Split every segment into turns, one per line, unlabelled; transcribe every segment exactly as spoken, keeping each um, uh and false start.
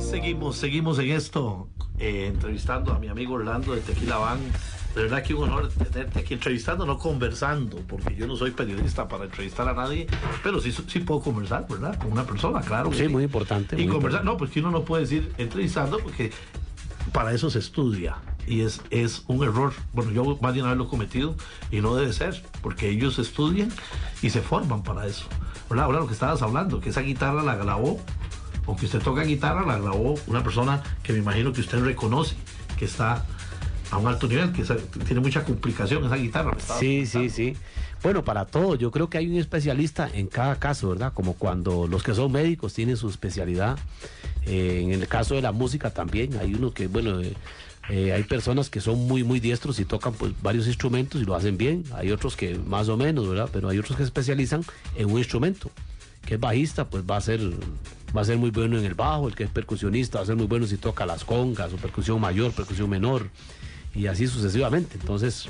Seguimos, seguimos en esto, eh, entrevistando a mi amigo Orlando de Tequila Van. De verdad que un honor tenerte aquí entrevistando, no conversando, porque yo no soy periodista para entrevistar a nadie, pero sí, sí puedo conversar, ¿verdad? Con una persona, claro.
Sí, sí, muy importante.
Y
muy
conversar,
importante.
no, pues que uno no puede decir entrevistando, porque para eso se estudia. Y es, es un error, bueno, yo más de una vez lo he cometido y no debe ser, porque ellos estudian y se forman para eso, ¿verdad? Ahora lo que estabas hablando, que esa guitarra la grabó, aunque usted toca guitarra, la grabó una persona que me imagino que usted reconoce, que está a un alto nivel, que esa, tiene mucha complicación esa guitarra.
Sí, sí, sí. Bueno, para todo, yo creo que hay un especialista en cada caso, ¿verdad? Como cuando los que son médicos tienen su especialidad. Eh, en el caso de la música también, hay uno que, bueno, eh, eh, hay personas que son muy, muy diestros y tocan pues varios instrumentos y lo hacen bien. Hay otros que más o menos, ¿verdad? Pero hay otros que se especializan en un instrumento. Que es bajista, pues va a ser va a ser muy bueno en el bajo. El que es percusionista va a ser muy bueno si toca las congas o percusión mayor, percusión menor, y así sucesivamente. Entonces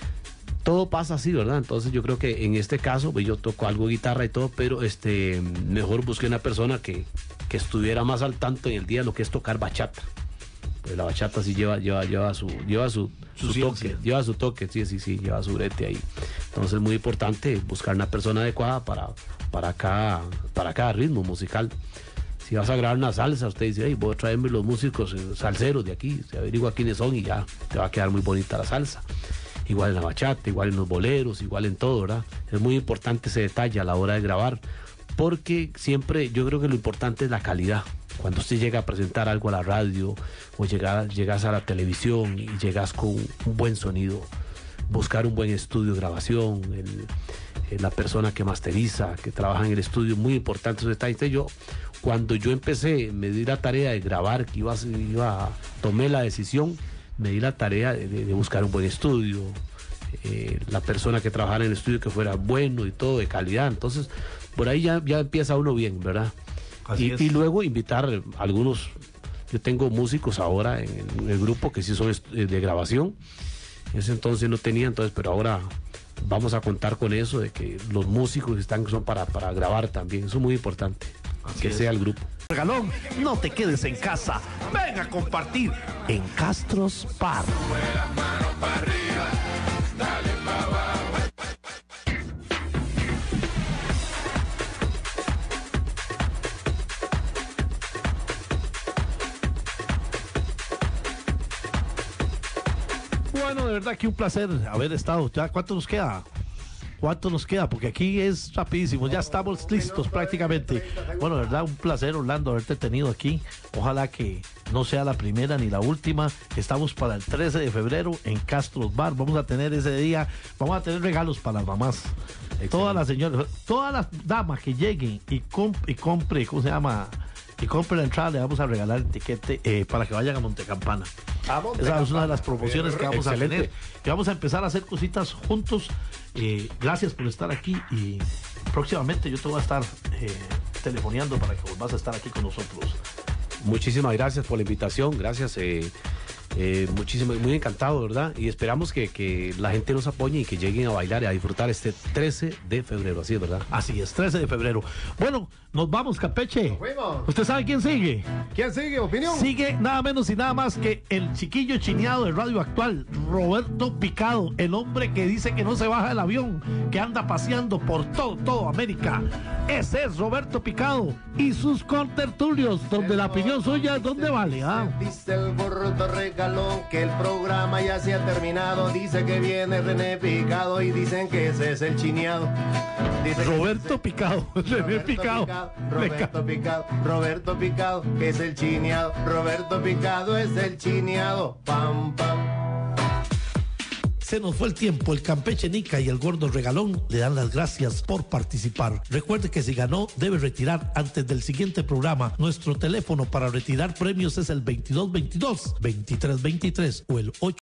todo pasa así, ¿verdad? Entonces yo creo que en este caso, pues yo toco algo de guitarra y todo, pero este mejor busqué una persona que, que estuviera más al tanto en el día de lo que es tocar bachata. Pues la bachata sí lleva, lleva, lleva su, lleva su, su, su toque, lleva su toque, sí, sí, sí, lleva su brete ahí. Entonces es muy importante buscar una persona adecuada para, para cada, para cada ritmo musical. Si vas a grabar una salsa, usted dice, hey, voy a traerme los músicos salseros de aquí, se averigua quiénes son y ya te va a quedar muy bonita la salsa. Igual en la bachata, igual en los boleros, igual en todo, ¿verdad? Es muy importante ese detalle a la hora de grabar, porque siempre yo creo que lo importante es la calidad. Cuando usted llega a presentar algo a la radio o llegar, llegas a la televisión y llegas con un buen sonido, buscar un buen estudio de grabación, el, el, la persona que masteriza, que trabaja en el estudio, muy importante esos detalles. Yo, cuando yo empecé, me di la tarea de grabar, que iba, iba tomé la decisión, me di la tarea de, de buscar un buen estudio, eh, la persona que trabajara en el estudio que fuera bueno y todo, de calidad. Entonces, por ahí ya, ya empieza uno bien, ¿verdad? Y, y luego invitar a algunos. Yo tengo músicos ahora en el, en el grupo que sí son de grabación. En ese entonces no tenía, entonces, pero ahora vamos a contar con eso, de que los músicos están son para, para grabar también. Eso es muy importante, así que es. Sea el grupo.
Regalón, no te quedes en casa, ven a compartir en Castros Bar. Bueno, de verdad que un placer haber estado. ¿Ya cuánto nos queda? ¿Cuánto nos queda? Porque aquí es rapidísimo, ya estamos listos prácticamente. Bueno, de verdad, un placer, Orlando, haberte tenido aquí. Ojalá que no sea la primera ni la última. Estamos para el trece de febrero en Castros Bar. Vamos a tener ese día, vamos a tener regalos para las mamás. Excelente. Todas las señoras, todas las damas que lleguen y, comp y compre, ¿cómo se llama? Y compre la entrada, le vamos a regalar el tiquete eh, para que vayan a Montecampana. A Montecampana. Esa es una de las promociones que vamos Excelente. a tener. Que vamos a empezar a hacer cositas juntos. Eh, gracias por estar aquí y próximamente yo te voy a estar eh, telefoneando para que vuelvas a estar aquí con nosotros.
Muchísimas gracias por la invitación. Gracias. Eh, eh, muchísimo, muy encantado, ¿verdad? Y esperamos que, que la gente nos apoye y que lleguen a bailar y a disfrutar este trece de febrero, así es, ¿verdad?
Así es, trece de febrero. Bueno, nos vamos, Campeche. Nos fuimos. ¿Usted sabe quién sigue?
¿Quién sigue? ¿Opinión?
Sigue nada menos y nada más que el chiquillo chineado de Radio Actual, Roberto Picado, el hombre que dice que no se baja del avión, que anda paseando por todo, todo América. Ese es Roberto Picado y sus contertulios, donde la opinión suya es donde vale, ¿ah?
Dice el gordo regalón que el programa ya se ha terminado. Dice que viene René Picado y dicen que ese es el chineado. Dice
Roberto Picado, René Picado.
Picado, Roberto Picado, Roberto Picado, que es el chineado. Roberto Picado es el chineado. Pam, pam.
Se nos fue el tiempo. El Campeche Nica y el Gordo Regalón le dan las gracias por participar. Recuerde que si ganó, debe retirar antes del siguiente programa. Nuestro teléfono para retirar premios es el veintidós veintidós, veintitrés veintitrés o el ocho.